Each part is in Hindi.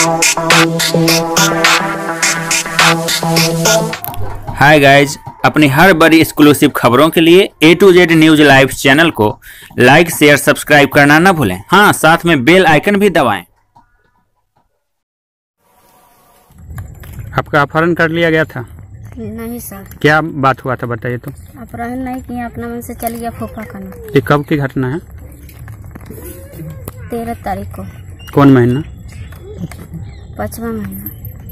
हाय गाइज, अपनी हर बड़ी एक्सक्लूसिव खबरों के लिए A to Z news live channel को लाइक शेयर सब्सक्राइब करना ना भूलें। हाँ, साथ में बेल आइकन भी दबाएं। आपका अपहरण कर लिया गया था? नहीं सर। क्या बात हुआ था बताइए तो। अपहरण नहीं किया, अपना मन से चल गया फूफा का नाम। ये कब की घटना है? 13 तारीख को। कौन महीना? 5वां महीना।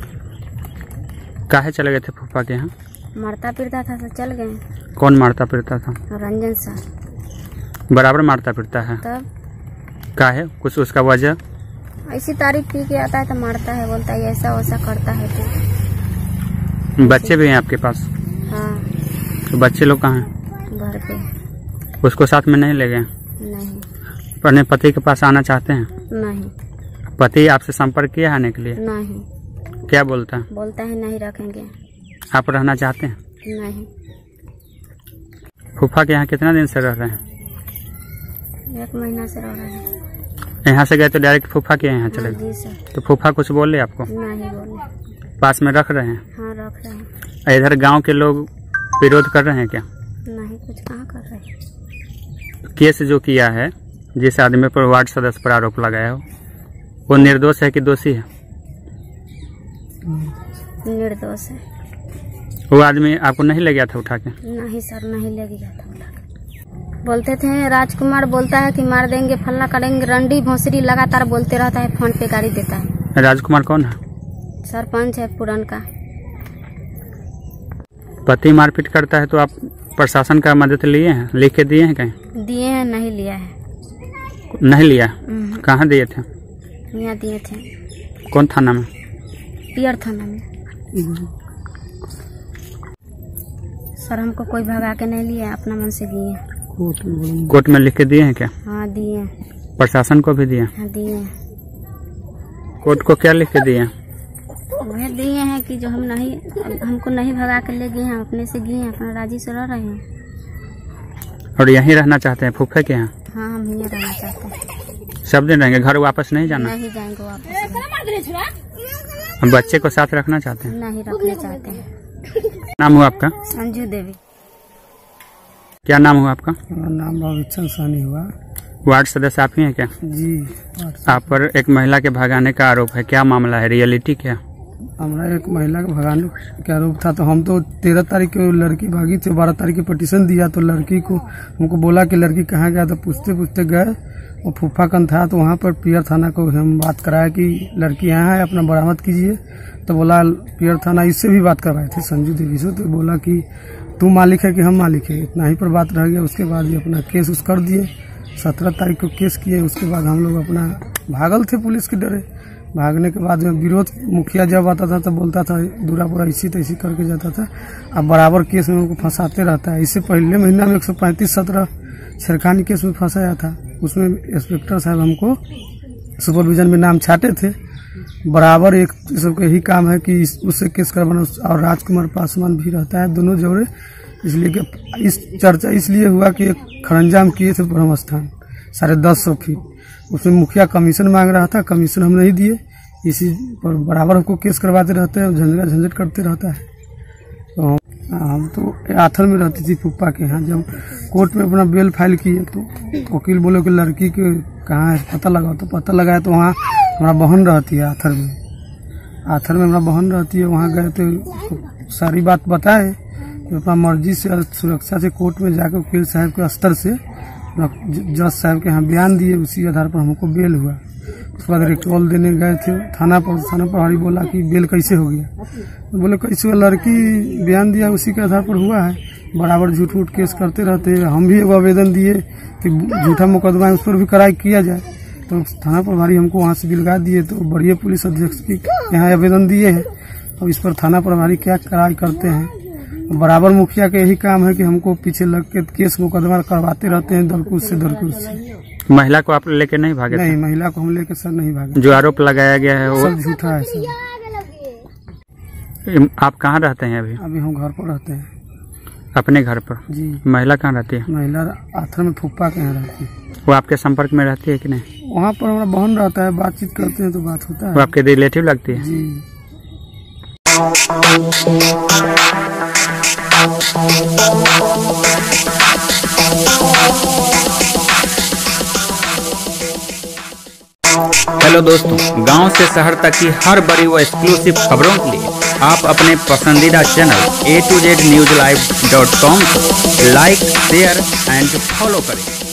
काहे चले गए थे फूफा के यहाँ? मारता पीटता था तो चल गए। कौन मारता पीटता था? रंजन सर। बराबर मारता पीटता है? तब काहे, कुछ उसका वजह? ऐसी तारीफ पी के आता है तो मारता है, बोलता है ऐसा वैसा करता है। तो बच्चे भी हैं आपके पास? हाँ। तो बच्चे लोग कहाँ हैं? घर पे। उसको साथ में नहीं ले गए? नहीं। अपने पति के पास आना चाहते हैं? नहीं। पति आपसे संपर्क किया आने के लिए? नहीं। क्या बोलता है? बोलता है नहीं रखेंगे। आप रहना चाहते हैं? नहीं। फूफा के यहाँ कितना दिन से रह रहे हैं? 1 महीना से रह रहे हैं। यहाँ से गए तो डायरेक्ट फूफा के यहाँ चले गए? जी सर। तो फूफा कुछ बोले आपको? नहीं बोले। पास में रख रहे हैं? हाँ रख रहे हैं। इधर गांव के लोग विरोध कर रहे हैं क्या? नहीं, कुछ कहाँ कर रहे हैं। केस जो किया है, जिस आदमी पर वार्ड सदस्य पर आरोप लगाया हो, वो निर्दोष है कि दोषी है? निर्दोष है। वो आदमी आपको नहीं ले गया था उठा के? नहीं सर, नहीं ले गया था उठा के। बोलते थे राजकुमार बोलता है कि मार देंगे, फल्ला करेंगे, रंडी भोसरी लगातार बोलते रहता है, फोन पे गाड़ी देता है। राजकुमार कौन है? सरपंच है पुरान का। पति मारपीट करता है तो आप प्रशासन का मदद लिए हैं? लिख के दिए हैं कहीं? दिए हैं, नहीं लिया है। नहीं लिया? कहाँ दिए थे? यहाँ दिए थे। कौन थाना में? पियर थाना में। सर हमको कोई भगा के नहीं लिया, अपना मन से दिए। कोर्ट में लिख के दिए हैं क्या? हाँ दिए। प्रशासन को भी दिए? हाँ दिए। कोर्ट को क्या लिख के दिए? वह दिए हैं कि जो हमको नहीं भगा के ले गए हैं, अपने से गए हैं, अपना राजी से रह रहे हैं। और यहीं रहना चाहते हैं फूफे के यहाँ? हाँ, हम यहीं रहना चाहते हैं। सब दिन रहेंगे? घर वापस नहीं जाना? नहीं जाएंगे वापस। हम बच्चे को साथ रखना चाहते हैं? नहीं रखना चाहते हैं। नाम हुआ आपका? संजू देवी। क्या नाम हुआ आपका? नाम भविष्य सानी हुआ। वार्ड सदस्य आप ही हैं क्या? जी। आप पर एक महिला के भगाने का आरोप है, क्या मामला है, रियलिटी क्या? हमारा एक महिला का भगाने का आरोप था, तो हम तो 13 तारीख को लड़की भागी थी, 12 तारीख की पिटीशन दिया, तो लड़की को हमको बोला कि लड़की कहाँ गया, तो पूछते पूछते गए और फूफा कन था, तो वहाँ पर पियर थाना को हम बात कराया कि लड़की यहाँ है, अपना बरामद कीजिए। तो बोला पियर थाना, इससे भी बात करवाए थे संजू देवी से, तो बोला कि तू मालिक है कि हम मालिक है, इतना ही पर बात रह गया। उसके बाद ये अपना केस उस कर दिए। 17 तारीख को केस किए। उसके बाद हम लोग अपना भागल थे पुलिस के डरे। भागने के बाद में विरोध मुखिया जब आता था तो बोलता था दूरापुरा ऐसी तैसी करके जाता था। अब बराबर केस में उनको फंसाते रहता है। इससे पहले महीना में 135-17 छेड़खानी केस में फंसाया था। उसमें इंस्पेक्टर साहब हमको सुपरविजन में नाम छाटे थे। बराबर एक सबका यही काम है कि उससे केस करवाना। और राजकुमार पासवान भी रहता है, दोनों जोड़े। इसलिए कि इस चर्चा इसलिए हुआ कि एक खरंजा हम किए थे ब्रह्म स्थान 1050 फीट, उसमें मुखिया कमीशन मांग रहा था, कमीशन हम नहीं दिए। इसी पर बराबर हमको केस करवाते रहते हैं, झंझट झंझट करते रहता है। तो हम तो आथर में रहती थी फूफा के यहाँ। जब कोर्ट में अपना बेल फाइल किए तो वकील बोले कि लड़की के कहाँ है पता लगाओ, तो पता लगाया तो वहाँ हमारा बहन रहती है आथर में। आथर में हमारा बहन रहती है, वहाँ गए तो सारी बात बताए। तो अपना मर्जी से सुरक्षा से कोर्ट में जाकर वकील साहब के स्तर से जज साहब के यहाँ बयान दिए, उसी आधार पर हमको बेल हुआ। उसके बाद रिटोल देने गए थे थाना प्रभारी बोला कि बेल कैसे हो गया, तो बोले कैसे हुआ, लड़की बयान दिया उसी के आधार पर हुआ है। बराबर झूठ वूठ केस करते रहते हैं। हम भी एगो आवेदन दिए कि झूठा मुकदमा है उस पर भी कराई किया जाए, तो थाना प्रभारी हमको वहाँ से बिलगा दिए। तो बड़िया पुलिस अध्यक्ष की यहाँ आवेदन दिए हैं, और इस पर थाना प्रभारी क्या कराई करते हैं। बराबर मुखिया का यही काम है कि हमको पीछे लग के केस मुकदमा करवाते रहते हैं, दरकुश से दरकुश से। महिला को आप लेके नहीं भागे? नहीं, महिला को हम लेके सर नहीं भागे। जो आरोप लगाया गया है वो सब झूठा है सर। आप कहाँ रहते हैं अभी? अभी हम घर पर रहते हैं। अपने घर पर? जी। महिला कहाँ रहती है? महिला आथर में फूफा के यहाँ रहती है। वो आपके संपर्क में रहती है कि नहीं? वहाँ पर हमारा बहन रहता है, बातचीत करते हैं तो बात होता है। वो आपके रिलेटिव लगती है? जी। हेलो दोस्तों, गांव से शहर तक की हर बड़ी व एक्सक्लूसिव खबरों के लिए आप अपने पसंदीदा channel A to Z newslive.com को लाइक, शेयर एंड फॉलो करें।